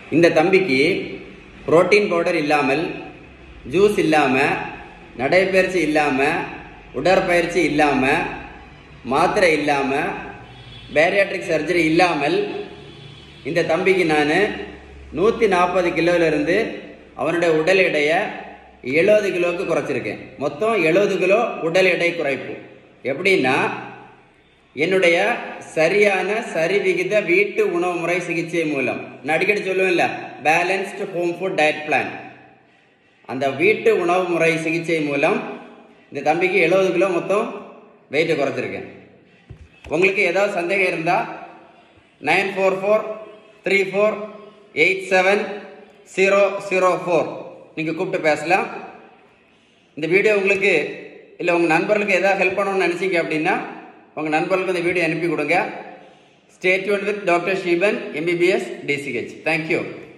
இந்த தம்பிக்கு protein powder இல்லாமல், ஜூஸ் இல்லாமல், நடைப்பயிற்சி இல்லாமல், உடற்பயிற்சி இல்லாமல், மாத்திரை இல்லாமல், பேரியாட்ரிக் சர்ஜரி இல்லாமல் இந்த தம்பிக்கு நான் 140 கிலோவிலிருந்து அவனுடைய உடல் எடையை 70 கிலோவுக்கு குறைச்சிருக்கேன். மொத்தம் 70 கிலோ உடல் எடை குறைப்பு. எப்படின்னா, என்னுடைய சரியான சரிவிகித வீட்டு உணவு முறை சிகிச்சை மூலம், நான் அடிக்கடி சொல்லுவேன்ல, balanced home food diet plan, அந்த வீட்டு உணவு முறை சிகிச்சை மூலம் இந்த தம்பிக்கு 70 கிலோ மொத்தம் வெயிட்டை குறைச்சிருக்கேன். உங்களுக்கு ஏதாவது சந்தேகம் இருந்தால் 9443487004 நீங்கள் கூப்பிட்டு பேசலாம். இந்த வீடியோ உங்களுக்கு இல்லை உங்கள் நண்பர்களுக்கு ஏதாவது ஹெல்ப் பண்ணணும்னு நினச்சிங்க அப்படின்னா உங்கள் நண்பர்களுக்கு இந்த வீடியோ அனுப்பி கொடுங்க. Stay tuned with doctor Sheeban, MBBS DCH. Thank you.